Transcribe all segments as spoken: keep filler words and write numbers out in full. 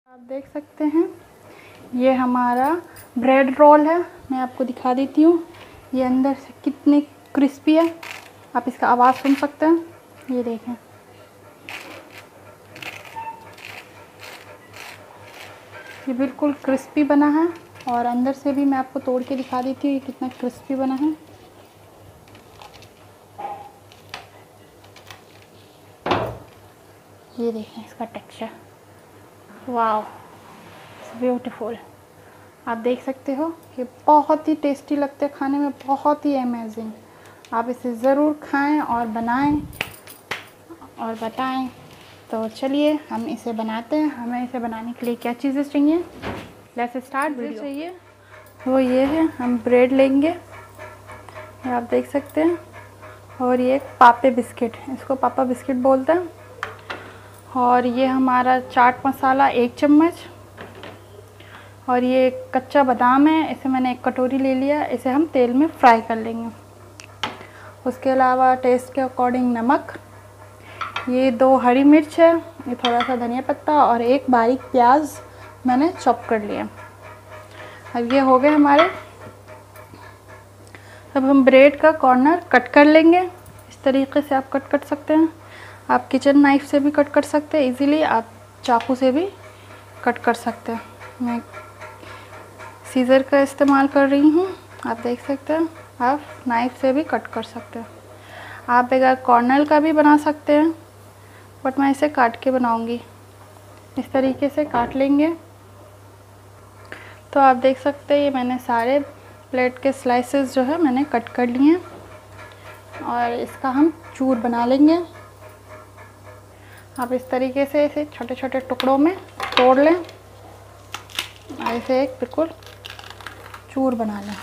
आप देख सकते हैं ये हमारा ब्रेड रोल है। मैं आपको दिखा देती हूँ ये अंदर से कितनी क्रिस्पी है। आप इसका आवाज़ सुन सकते हैं। ये देखें, ये बिल्कुल क्रिस्पी बना है और अंदर से भी मैं आपको तोड़ के दिखा देती हूँ ये कितना क्रिस्पी बना है। ये देखें इसका टेक्सचर, वाओ ब्यूटीफुल। आप देख सकते हो ये बहुत ही टेस्टी लगते हैं खाने में, बहुत ही अमेजिंग। आप इसे ज़रूर खाएं और बनाएं और बताएं। तो चलिए हम इसे बनाते हैं। हमें इसे बनाने के लिए क्या चीज़ें चाहिए, लेट्स स्टार्ट वीडियो। चाहिए वो ये है, हम ब्रेड लेंगे, ये आप देख सकते हैं, और ये पापे बिस्किट, इसको पापा बिस्किट बोलते हैं। और ये हमारा चाट मसाला एक चम्मच, और ये कच्चा बादाम है, इसे मैंने एक कटोरी ले लिया, इसे हम तेल में फ्राई कर लेंगे। उसके अलावा टेस्ट के अकॉर्डिंग नमक, ये दो हरी मिर्च है, ये थोड़ा सा धनिया पत्ता और एक बारीक प्याज मैंने चॉप कर लिया। अब ये हो गए हमारे। अब हम ब्रेड का कॉर्नर कट कर लेंगे। इस तरीके से आप कट कर सकते हैं। आप किचन नाइफ से भी कट कर सकते हैं इजीली, आप चाकू से भी कट कर सकते हैं। मैं सीज़र का इस्तेमाल कर रही हूँ, आप देख सकते हैं। आप नाइफ से भी कट कर सकते हैं। आप अगर कॉर्नर का भी बना सकते हैं, बट मैं इसे काट के बनाऊँगी। इस तरीके से काट लेंगे। तो आप देख सकते हैं ये मैंने सारे प्लेट के स्लाइसेस जो है मैंने कट कर लिए हैं और इसका हम चूर बना लेंगे। आप इस तरीके से इसे छोटे छोटे टुकड़ों में तोड़ लें और इसे एक बिल्कुल चूर बना लें,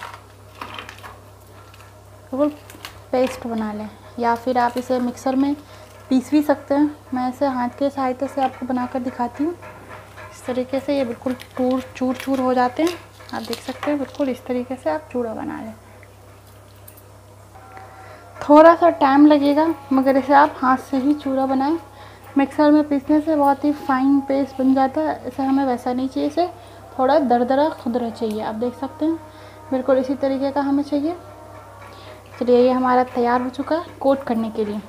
बिल्कुल पेस्ट बना लें, या फिर आप इसे मिक्सर में पीस भी सकते हैं। मैं इसे हाथ के सहायता से आपको बनाकर दिखाती हूँ। इस तरीके से ये बिल्कुल चूर चूर चूर हो जाते हैं। आप देख सकते हैं बिल्कुल इस तरीके से आप चूड़ा बना लें। थोड़ा सा टाइम लगेगा मगर इसे आप हाथ से ही चूड़ा बनाएं। मिक्सर में पीसने से बहुत ही फाइन पेस्ट बन जाता है, इसे हमें वैसा नहीं चाहिए, इसे थोड़ा दरदरा खुदरा चाहिए। आप देख सकते हैं बिल्कुल इसी तरीके का हमें चाहिए। चलिए ये हमारा तैयार हो चुका है कोट करने के लिए।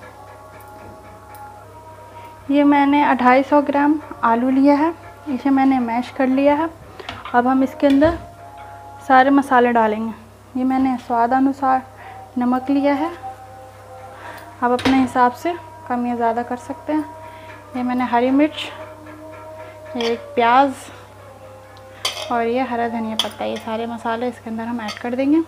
ये मैंने अढ़ाई सौ ग्राम आलू लिया है, इसे मैंने मैश कर लिया है। अब हम इसके अंदर सारे मसाले डालेंगे। ये मैंने स्वाद अनुसार नमक लिया है, आप अपने हिसाब से कम या ज़्यादा कर सकते हैं। ये मैंने हरी मिर्च, एक प्याज और ये हरा धनिया पत्ता, ये सारे मसाले इसके अंदर हम ऐड कर देंगे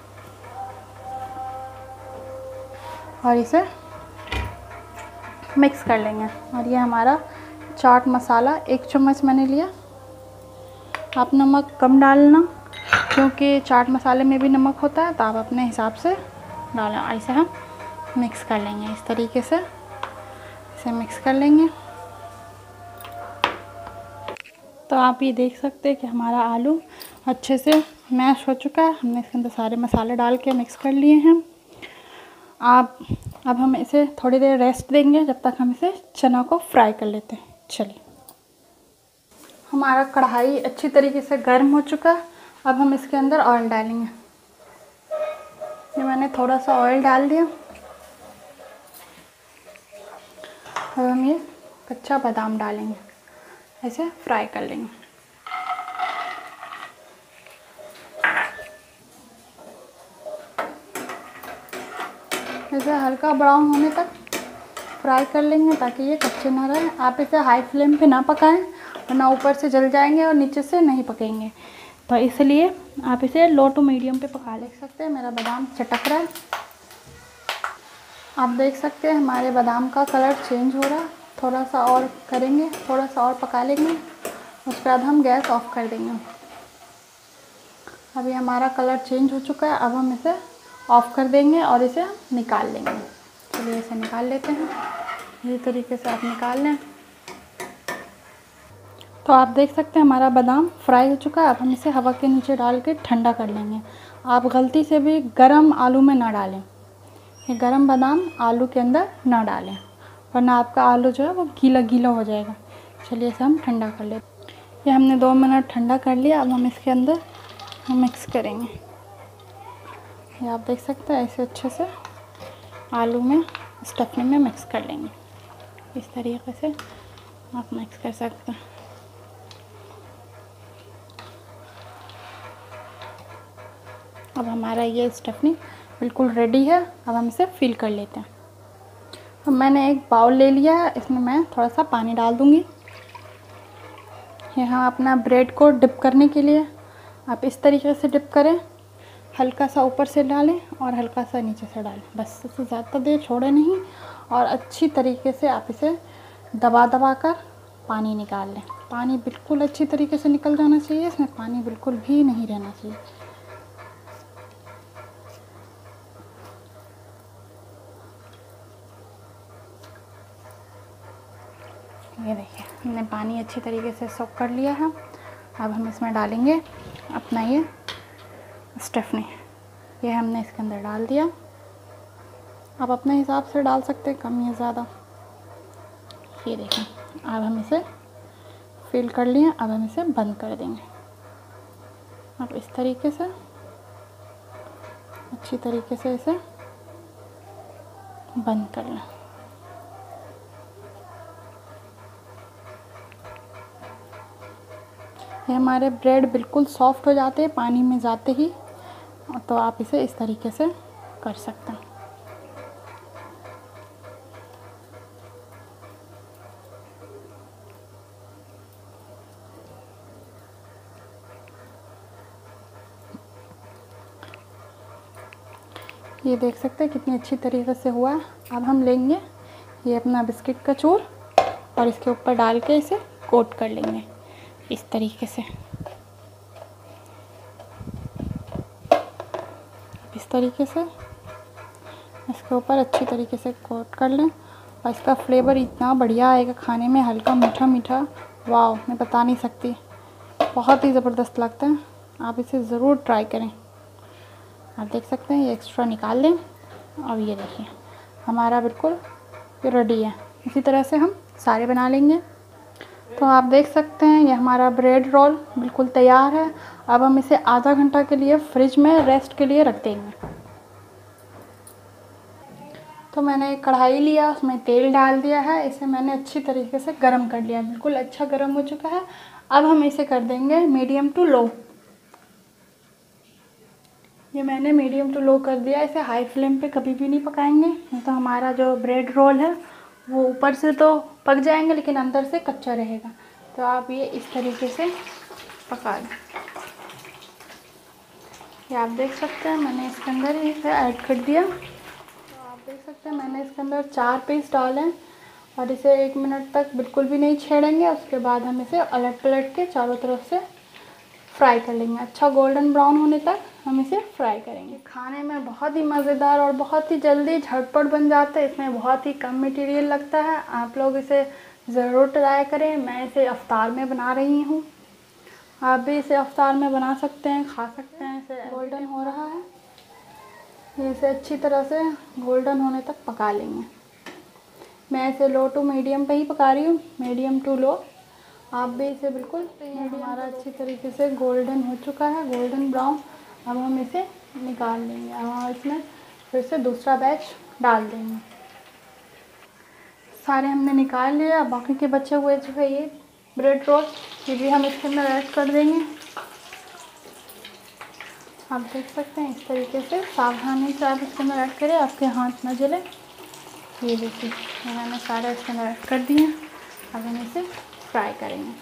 और इसे मिक्स कर लेंगे। और ये हमारा चाट मसाला एक चम्मच मैंने लिया। आप नमक कम डालना क्योंकि चाट मसाले में भी नमक होता है, तो आप अपने हिसाब से डालें। ऐसे हम मिक्स कर लेंगे, इस तरीके से इसे मिक्स कर लेंगे। तो आप ये देख सकते हैं कि हमारा आलू अच्छे से मैश हो चुका है। हमने इसके अंदर सारे मसाले डाल के मिक्स कर लिए हैं। आप अब हम इसे थोड़ी देर रेस्ट देंगे जब तक हम इसे चना को फ्राई कर लेते हैं। चलिए, हमारा कढ़ाई अच्छी तरीके से गर्म हो चुका है। अब हम इसके अंदर ऑयल डालेंगे। ये मैंने थोड़ा सा ऑयल डाल दिया। अब हम ये कच्चा बादाम डालेंगे, ऐसे फ्राई कर लेंगे। इसे हल्का ब्राउन होने तक फ्राई कर लेंगे ताकि ये कच्चे ना रहे। आप इसे हाई फ्लेम पे ना पकाएं वरना ऊपर से जल जाएंगे और नीचे से नहीं पकेंगे, तो इसलिए आप इसे लो टू मीडियम पे पका ले सकते हैं। मेरा बादाम चटक रहा है, आप देख सकते हैं हमारे बादाम का कलर चेंज हो रहा है। थोड़ा सा और करेंगे, थोड़ा सा और पका लेंगे, उसके बाद हम गैस ऑफ कर देंगे। अभी हमारा कलर चेंज हो चुका है। अब हम इसे ऑफ़ कर देंगे और इसे निकाल लेंगे। चलिए इसे निकाल लेते हैं। इसी तरीके से आप निकाल लें। तो आप देख सकते हैं हमारा बादाम फ्राई हो चुका है। अब हम इसे हवा के नीचे डाल के ठंडा कर लेंगे। आप गलती से भी गरम आलू में ना डालें, ये गरम बादाम आलू के अंदर ना डालें वरना आपका आलू जो है वो गीला गीला हो जाएगा। चलिए इसे हम ठंडा कर लेते हैं। ये हमने दो मिनट ठंडा कर लिया। अब हम इसके अंदर मिक्स करेंगे। ये आप देख सकते हैं ऐसे अच्छे से आलू में स्टफिंग में मिक्स कर लेंगे। इस तरीके से आप मिक्स कर सकते हैं। अब हमारा ये स्टफिंग बिल्कुल रेडी है। अब हम इसे फिल कर लेते हैं। अब मैंने एक बाउल ले लिया है, इसमें मैं थोड़ा सा पानी डाल दूँगी। यहाँ अपना ब्रेड को डिप करने के लिए आप इस तरीके से डिप करें, हल्का सा ऊपर से डालें और हल्का सा नीचे से डालें, बस इससे ज़्यादा देर छोड़े नहीं। और अच्छी तरीके से आप इसे दबा दबा कर पानी निकाल लें। पानी बिल्कुल अच्छी तरीके से निकल जाना चाहिए, इसमें पानी बिल्कुल भी नहीं रहना चाहिए। ये देखिए हमने पानी अच्छी तरीके से सोक कर लिया है। अब हम इसमें डालेंगे अपना ये स्टफिंग। ये हमने इसके अंदर डाल दिया। आप अपने हिसाब से डाल सकते हैं, कम या ज़्यादा। ये देखें अब हम इसे फिल कर लिए। अब हम इसे बंद कर देंगे। अब इस तरीके से अच्छी तरीके से इसे बंद कर लें। ये हमारे ब्रेड बिल्कुल सॉफ्ट हो जाते हैं पानी में जाते ही, तो आप इसे इस तरीके से कर सकते हैं। ये देख सकते हैं कितनी अच्छी तरीके से हुआ है। अब हम लेंगे ये अपना बिस्किट का चूर और इसके ऊपर डाल के इसे कोट कर लेंगे इस तरीके से। इस तरीके से इसके ऊपर अच्छी तरीके से कोट कर लें और इसका फ्लेवर इतना बढ़िया आएगा खाने में, हल्का मीठा मीठा। वाह, मैं बता नहीं सकती, बहुत ही ज़बरदस्त लगता है। आप इसे ज़रूर ट्राई करें। आप देख सकते हैं ये एक्स्ट्रा निकाल लें। अब ये देखिए हमारा बिल्कुल रेडी है। इसी तरह से हम सारे बना लेंगे। तो आप देख सकते हैं ये हमारा ब्रेड रोल बिल्कुल तैयार है। अब हम इसे आधा घंटा के लिए फ्रिज में रेस्ट के लिए रख देंगे। तो मैंने एक कढ़ाई लिया, उसमें तेल डाल दिया है। इसे मैंने अच्छी तरीके से गरम कर लिया, बिल्कुल अच्छा गरम हो चुका है। अब हम इसे कर देंगे मीडियम टू लो। ये मैंने मीडियम टू लो कर दिया। इसे हाई फ्लेम पे कभी भी नहीं पकाएंगे, नहीं तो हमारा जो ब्रेड रोल है वो ऊपर से तो पक जाएंगे लेकिन अंदर से कच्चा रहेगा। तो आप ये इस तरीके से पका लें। ये आप देख सकते हैं मैंने इसके अंदर इसे ऐड कर दिया। तो आप देख सकते हैं मैंने इसके अंदर चार पीस डाले और इसे एक मिनट तक बिल्कुल भी नहीं छेड़ेंगे। उसके बाद हम इसे अलट पलट के चारों तरफ से फ्राई कर लेंगे। अच्छा गोल्डन ब्राउन होने तक हम इसे फ्राई करेंगे। खाने में बहुत ही मज़ेदार और बहुत ही जल्दी झटपट बन जाता है। इसमें बहुत ही कम मटेरियल लगता है। आप लोग इसे ज़रूर ट्राई करें। मैं इसे अफ्तार में बना रही हूँ, आप भी इसे अफ्तार में बना सकते हैं, खा सकते हैं। इसे गोल्डन हो रहा है, इसे अच्छी तरह से गोल्डन होने तक पका लेंगे। मैं इसे लो टू मीडियम पे ही पका रही हूँ, मीडियम टू लो। आप भी इसे बिल्कुल हमारा अच्छी तरीके से गोल्डन हो चुका है, गोल्डन ब्राउन। अब हम इसे निकाल लेंगे। अब हम इसमें फिर से दूसरा बैच डाल देंगे। सारे हमने निकाल लिया। अब बाकी के बचे हुए जो है ये ब्रेड रोल, ये भी हम इसके अंदर ऐड कर देंगे। आप देख सकते हैं इस तरीके से सावधानी से आप इसके अंदर ऐड करें, आपके हाथ न जले। ये देखिए मैंने सारे इसके अंदर ऐड कर दिए। अब हम इसे फ्राई करेंगे।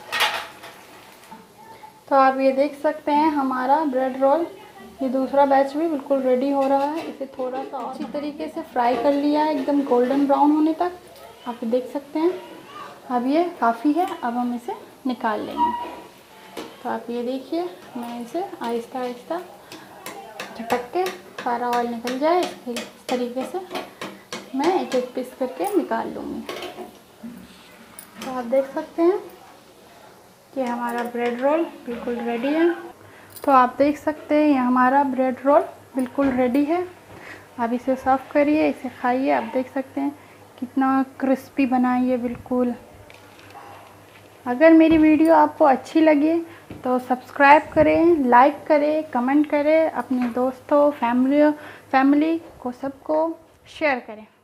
तो आप ये देख सकते हैं हमारा ब्रेड रोल, ये दूसरा बैच भी बिल्कुल रेडी हो रहा है। इसे थोड़ा सा अच्छी तरीके से फ्राई कर लिया है, एकदम गोल्डन ब्राउन होने तक। आप देख सकते हैं अब ये काफ़ी है। अब हम इसे निकाल लेंगे। तो आप ये देखिए मैं इसे आहिस्ता आहिस्ता झटक के सारा ऑयल निकल जाए इस तरीके से मैं एक एक पीस करके निकाल लूँगी। तो आप देख सकते हैं कि हमारा ब्रेड रोल बिल्कुल रेडी है। तो आप देख सकते हैं ये हमारा ब्रेड रोल बिल्कुल रेडी है। अब इसे सर्व करिए, इसे खाइए। आप देख सकते हैं कितना क्रिस्पी बना है ये बिल्कुल। अगर मेरी वीडियो आपको अच्छी लगे तो सब्सक्राइब करें, लाइक करें, कमेंट करें, अपने दोस्तों, फैमिली फैमिली को सबको शेयर करें।